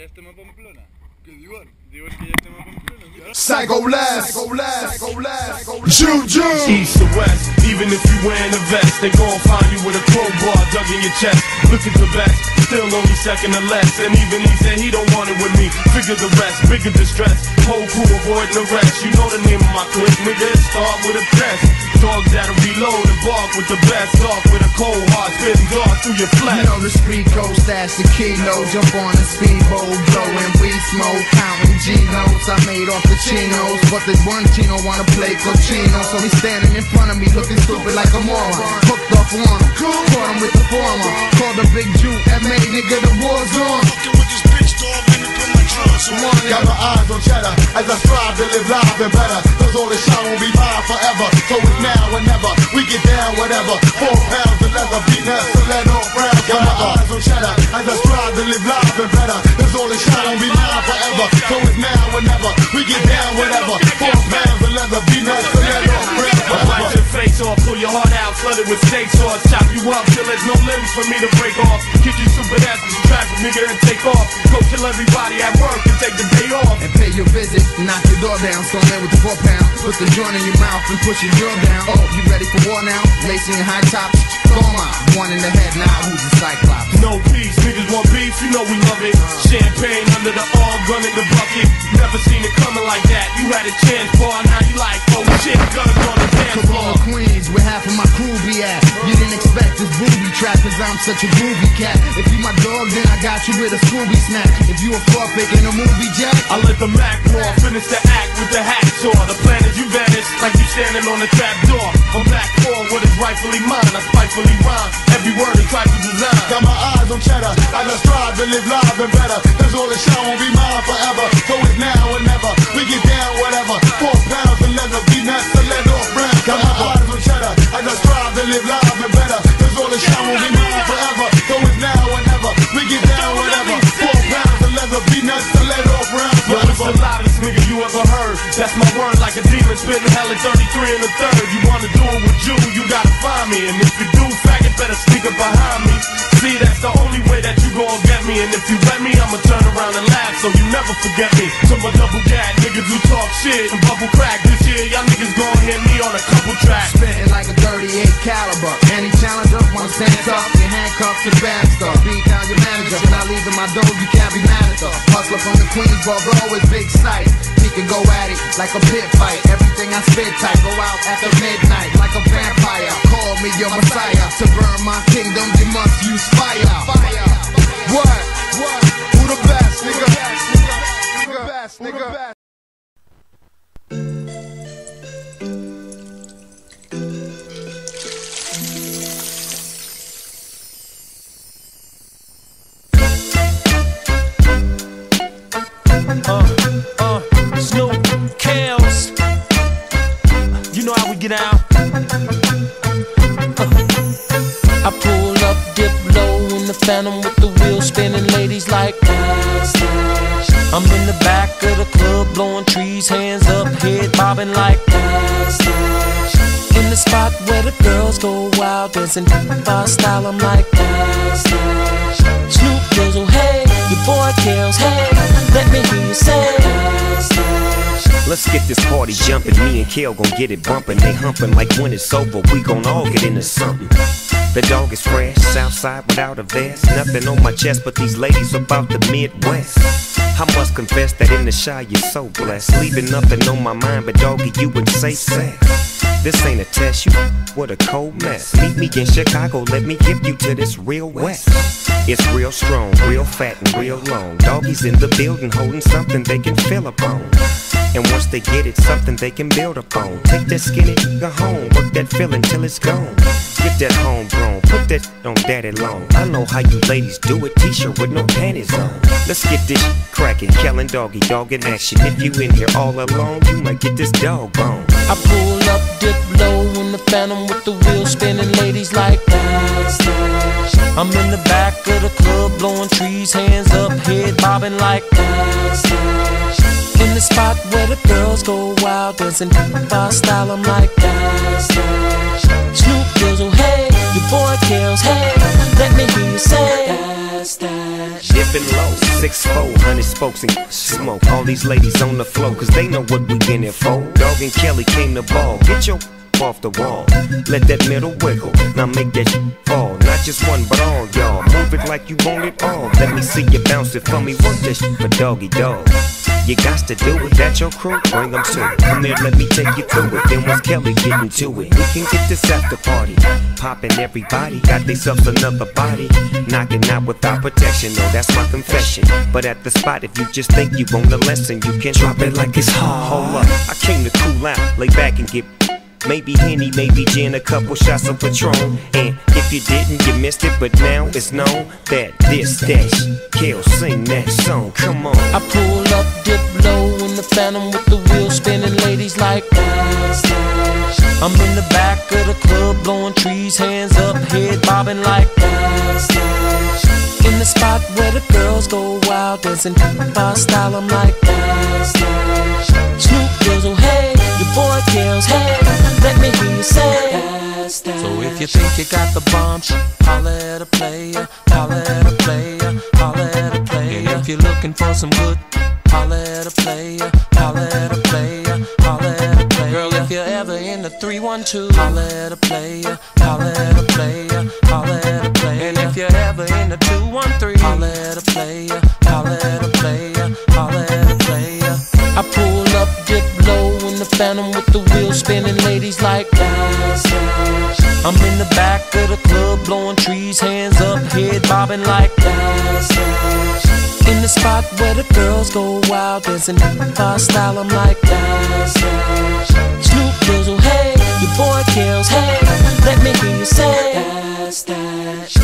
ya estemos a Pamplona. ¿Qué digo? Digo que ya estemos a Pamplona. Psycho blast, Juju. East to west, even if you wearing a vest, they gon' find you with a crowbar dug in your chest. Look at the best, still only second or less. And even he said he don't want it with me. Figure the rest, bigger distress. Whole crew avoiding arrest. You know the name of my clique, nigga. It start with a press. Dogs that'll reload and bark with the best. Dog with a cold heart, spitting guard through your flesh. You know the street code, stash the kilo. Jump on a speedboat, blowing weed smoke, counting G-notes I made off the chinos. But this one chino wanna play cochino, so he's standing in front of me looking stupid like a moron. Hooked up on him, caught him with the former. Called the big Jew, MA nigga, the war's on. Fucking with this bitch dog, let me put my drugs on. Got my eyes on cheddar as I strive to live live and better. Cause all this shine won't be mine forever. So it's now or never, we get down whatever. 4 pounds of leather, beat nuts, so let off rounds. Got my eyes on cheddar as I strive to live live and better. Cause all this shine won't be mine forever. So it's now or never, we get down whatever. 4 pounds of leather, beat nuts, so let off rounds. I'll bite your face off, pull your heart out, flood it with steak sauce. Chop you up till there's no limbs for me to break off. Kick you super ass with traffic, nigga, and take off. Go kill everybody at work and take the day off. And pay your visit, knock your door down. Storm in with the 4 pound, put the joint in your mouth and push your drill down. Oh, you ready for war now? Lacing your high tops, coma. One in the head now, who's the Cyclops? No peace, niggas want beef, you know we love it. Champagne under the arm, gun in the bucket. Never seen it coming like that. You had a chance, boy, now you like, oh shit, guns on the dance floor. Corona Queens, where half of my crew be at. You didn't expect this booby trap, cause I'm such a groovy cat. If you my dog, then I got you with a Scooby snack. If you a fraud pick in a movie jack, I let the Mac roar, finish the act with the hacksaw. The plan is you vanish, like you standing on the trap door. I'm back for what is rightfully mine, I spitefully rhyme. Every word is trifle design. Got my eyes on cheddar as I strive to live live and better. Cause all this shine won't be mine forever. So it's now or never, we get down whatever. 4 pounds of leather, beat nuts, so let off rounds. Got my eyes on cheddar as I strive to live live and better. Cause all this shine won't be mine forever. So it's now or never, we get down whatever. 4 pounds of leather, beat nuts, so let off rounds. Yo, it's the loudest nigga you ever heard. That's my word, like a demon spitting hell at 33 and a third. You wanna do it with you gotta find me. And if you do, faggot, better sneak up behind me. See, that's the only way that you gon' get me. And if you let me, I'ma turn around and laugh, so you never forget me. To my double gag niggas who talk shit and bubble crack. This year, y'all niggas gon' hear me on a couple tracks. spitting like a 38 caliber. Any challenger wanna stand tough, your handcuffs and bad stuff. Beat down your manager, when I leave in my dough, you can't be mad at us. Hustler from the Queensboro, bro, is big sight. He can go at it like a pit fight. Everything I spit tight, go out after midnight like a vampire. Call me your messiah. To burn my kingdom, you must use fire. What? Who the best, nigga? Who the best, nigga? Snoop, Kales, you know how we get out. I pull up, dip low in the Phantom with the wheels spinning, ladies like I'm in the back of the club blowing trees, hands up, head bobbing like in the spot where the girls go wild, dancing by style, I'm like Snoop Dizzle, hey, your boy Kales, hey, let me hear you say let's get this party jumping, me and Kale gon' get it bumping. They humping like when it's over, we gon' all get into something. The dog is fresh, Southside without a vest. Nothing on my chest but these ladies about the Midwest. I must confess that in the shy you're so blessed. Leaving nothing on my mind but doggy, you would say sex. This ain't a test, you what a cold mess. Meet me in Chicago, let me give you to this real West. It's real strong, real fat and real long. Doggies in the building holding something they can feel upon. And once they get it, something they can build upon. Take that skinny nigga home, work that feeling till it's gone. Get that homegrown, put that on daddy long. I know how you ladies do it, t-shirt with no panties on. Let's get this crackin', Kellen Doggy, dog in action. If you in here all alone, you might get this dog bone. I pull up, dip low in the Phantom with the wheels spinning, ladies like I'm in the back of the club blowing trees, hands up, head bobbing like in the spot where the girls go wild, dancing by style, I'm like Snoop Dizzle, hey, your boy Kales, hey, let me hear you say Dipping low, 6'4", 100 spokes and smoke. All these ladies on the floor, cause they know what we in it for. Dog and Kelly came to ball. Get your off the wall. Let that middle wiggle. Now make that fall. Not just one, but all y'all. Move it like you want it all. Let me see you bounce it for me. Work that shit for doggy dog. You got to do it. That your crew? Bring them to it. Come here, let me take you through it. Then once Kelly getting to it, we can get this after party. Poppin' everybody. Got themselves another body. Knocking out without protection. No, that's my confession. But at the spot, if you just think you want a lesson, you can drop it like it's hard. Hold up. I came to cool out. Lay back and get maybe Henny, maybe gin, a couple shots of Patron. And if you didn't, you missed it, but now it's known that this dash Kel sing that song. Come on. I pull up, dip low in the Phantom with the wheels spinning, ladies like dash, dash. I'm in the back of the club blowing trees, hands up, head bobbing like dash, dash. In the spot where the girls go wild, dancing my style, I'm like dash, dash. Snoop Dizzle, hey, your boy Kells, hey, let me hear you say dash, dash. So if you think you got the bomb, holla at a player, holla at a player, holla at a player. And if you're looking for some good, holla at a player, holla at a player, holla at a player. Girl, if you're ever in the 312, holla at a player, holla at a player, holla at a player. And if you're ever in the 213, holla at a player, holla at a player, holla at a player. I pull up, dip low in the Phantom with the wheels spinning, ladies like dash, dash. I'm in the back of the club blowing trees, hands up, head bobbing like dash, dash. In the spot where the girls go wild, dancing my style, I'm like dash, dash. Snoop Dizzle, hey, your boy Kells, hey, let me hear you say dash, dash.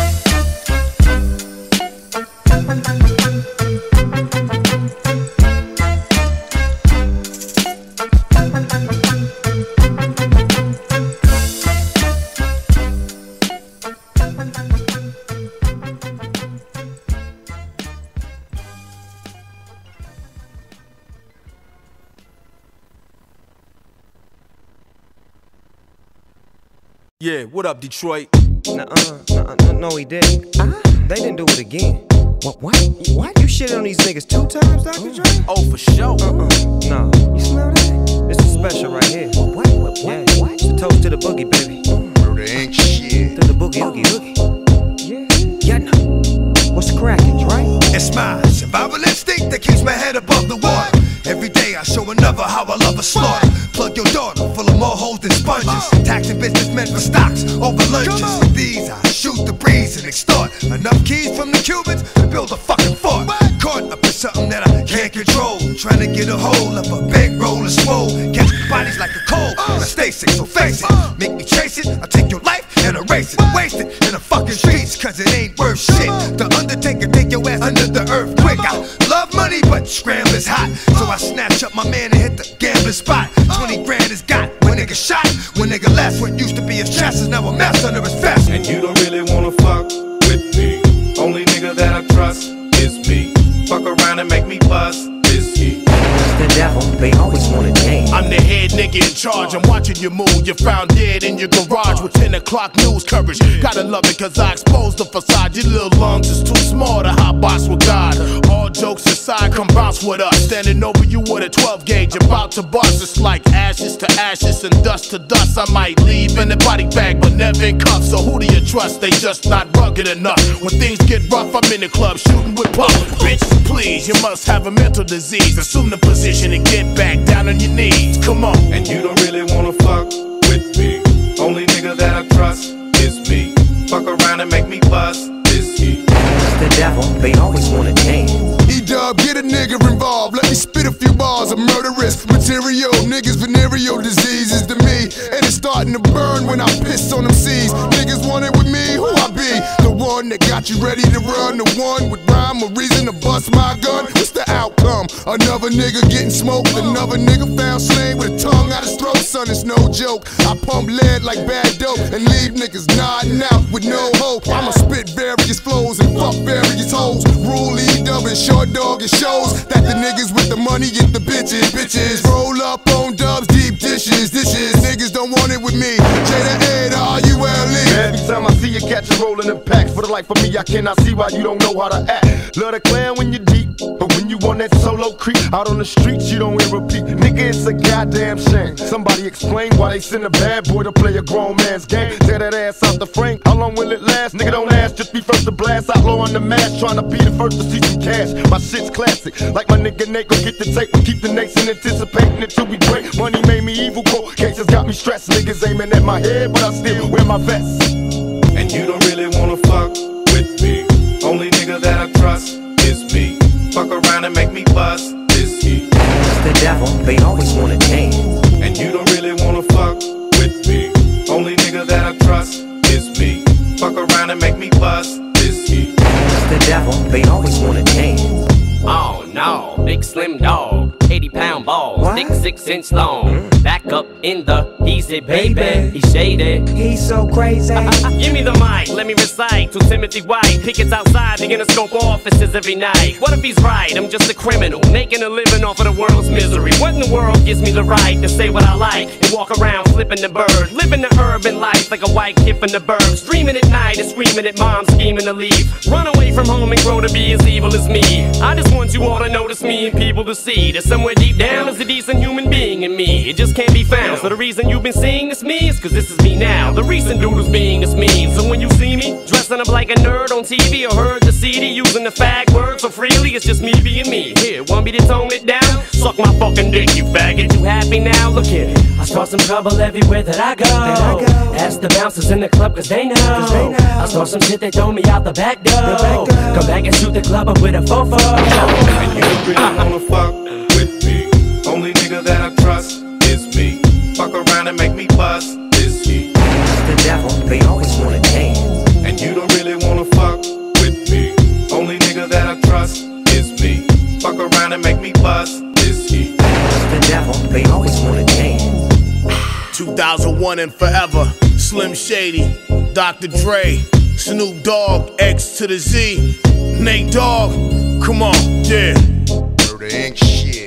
Yeah, what up, Detroit? No, he didn't. They didn't do it again. What? You shit on these niggas 2 times, Dr. Dre? Oh, for sure. No. You smell that? This is special right here. What? Yeah. It's a toast to the boogie, baby. Murder ain't shit. To the boogie, oogie. Yeah. Yeah, no. What's cracking, Dre? It's my survival instinct that keeps my head above the water. Every day I show another how I love a slaughter. Plug your daughter full of more holes than sponges. Taxing businessmen for stocks over lunches. With these I shoot the breeze and extort enough keys from the Cubans to build a fucking fort. Caught up in something that I can't control. Trying to get a hold of a big roll of swole. Catch bodies like a cold and I stay sick, so face it. Make me chase it, I'll take your life and erase it. Waste it in the fucking streets cause it ain't worth shit. The Undertaker take your ass under the earth quick. I love money but scrambling's hot. So I snatch up my man and hit the gambling spot. 20 grand is got when nigga shot. When nigga left what used to be his chest is now a mess under his vest. And you don't really wanna fuck with me. Only nigga that I trust is me. Fuck around and make me bust this heat. The devil, they always want to dance. I'm the head nigga in charge. I'm watching you move. You're found dead in your garage with 10 o'clock news coverage. Gotta love it cause I exposed the facade. Your little lungs is too small to hot box with God. All jokes aside, come bounce with us. Standing over you with a 12 gauge, about to bust. It's like ashes to ashes and dust to dust. I might leave in a body bag, but never in cuffs. So who do you trust? They just not rugged enough. When things get rough, I'm in the club shooting with puff. Bitch, please, you must have a mental disease. Assume the position and get back down on your knees. Come on. And you don't really wanna fuck with me. Only nigga that I trust is me. Fuck around and make me bust this heat. The devil, they always want to dance. E-dub, get a nigga involved. Let me spit a few bars of murderous material. Niggas venereal diseases to me. And it's starting to burn when I piss on them seas. Niggas want it with me, who I be? The one that got you ready to run. The one with rhyme or reason to bust my gun. What's the outcome? Another nigga getting smoked. Another nigga found slain with a tongue out his throat. Son, it's no joke. I pump lead like bad dope and leave niggas nodding out with no hope. I'ma spit various flows and fuck various hoes. Rule E-dub and short dog, it shows that the niggas with the money get the bitches. Bitches roll up on dubs, deep dishes. Niggas don't want it with me. J to A to R-U-L-E. Every time I see a catch and rolling in packs. For the life of me, I cannot see why you don't know how to act. Love the clan when you're deep, but when you on that solo creep, out on the streets you don't hear a peep. Nigga, it's a goddamn shame. Somebody explain why they send a bad boy to play a grown man's game. Tear that ass out the frame, how long will it last? Nigga, don't ask, just be first to blast. Outlaw on the mask, trying to be the first to see some cash. My shit's classic, like my nigga Nate, go get the tape. We keep the nation anticipating it till we break. Money made me evil, cold cases got me stressed. Niggas aiming at my head, but I still wear my vest. And you don't really wanna fuck with me. Only nigga that I trust is me. Fuck around and make me bust this heat. It's the devil, they always wanna dance. And you don't really wanna fuck with me. Only nigga that I trust is me. Fuck around and make me bust this heat. It's the devil, they always wanna dance. Oh no, big slim dog, 80-pound balls, What? thick 6-inch long. Back up in the easy, baby. He's shaded. He's so crazy. Give me the mic, let me recite to Timothy White. Pickets outside the Interscope offices every night. What if he's right? I'm just a criminal, making a living off of the world's misery. What in the world gives me the right to say what I like and walk around flipping the bird, living the urban life like a white kid from the burbs, dreaming at night and screaming at mom, scheming to leave, run away from home and grow to be as evil as me. I just want you all to notice me and people to see that somewhere deep down is a decent human being in me. It just can't be found. So the reason you've been seeing this me is cause this is me now. The recent dude who's being this mean. So when you see me dressing up like a nerd on TV or heard the CD using the fag word so freely, it's just me being me. Here, want me to tone it down? Suck my fucking dick, you faggot. You happy now? Look here. I start some trouble everywhere that I go. Ask the bouncers in the club cause they know. I start some shit, they throw me out the back door. Come back and shoot the club up with a fofo. And you don't really wanna fuck with me. Only nigga that I trust is me. Fuck around and make me bust this heat. It's the devil, they always wanna dance. And you don't really wanna fuck with me. Only nigga that I trust is me. Fuck around and make me bust this heat. It's the devil, they always wanna dance. 2001 and forever. Slim Shady, Dr. Dre, Snoop Dogg, X to the Z, Nate Dogg. Come on, yeah. Murder ain't shit.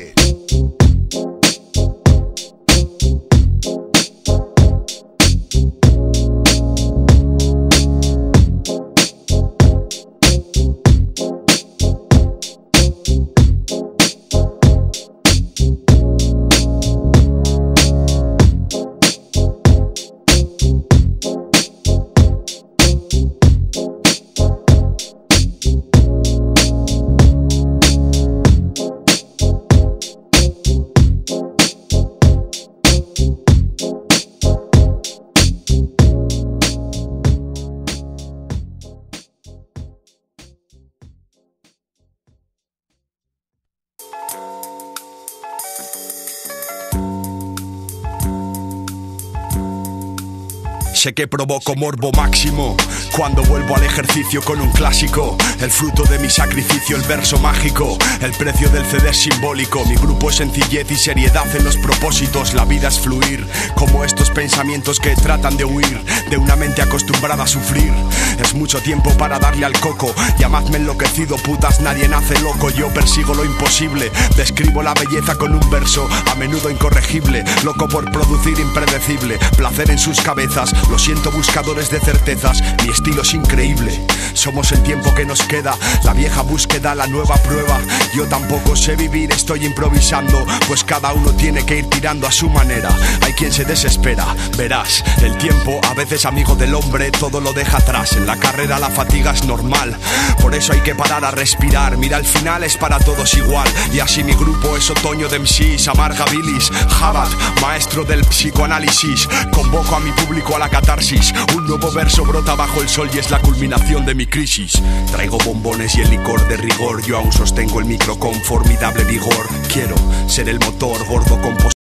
Sé que provoco morbo máximo cuando vuelvo al ejercicio con un clásico. El fruto de mi sacrificio, el verso mágico. El precio del CD es simbólico. Mi grupo es sencillez y seriedad en los propósitos. La vida es fluir, como estos pensamientos que tratan de huir de una mente acostumbrada a sufrir. Es mucho tiempo para darle al coco. Llamadme enloquecido, putas, nadie nace loco. Yo persigo lo imposible, describo la belleza con un verso a menudo incorregible. Loco por producir impredecible, placer en sus cabezas. Lo siento, buscadores de certezas, mi estilo es increíble. Somos el tiempo que nos queda, la vieja búsqueda, la nueva prueba. Yo tampoco sé vivir, estoy improvisando, pues cada uno tiene que ir tirando a su manera. Hay quien se desespera, verás, el tiempo, a veces amigo del hombre, todo lo deja atrás. En la carrera la fatiga es normal, por eso hay que parar a respirar. Mira, al final es para todos igual, y así mi grupo es otoño de MCs, amarga bilis. Jabat, maestro del psicoanálisis, convoco a mi público a la catarsis. Un nuevo verso brota bajo el sol y es la culminación de mi crisis. Traigo bombones y el licor de rigor, yo aún sostengo el micro con formidable vigor. Quiero ser el motor gordo compositor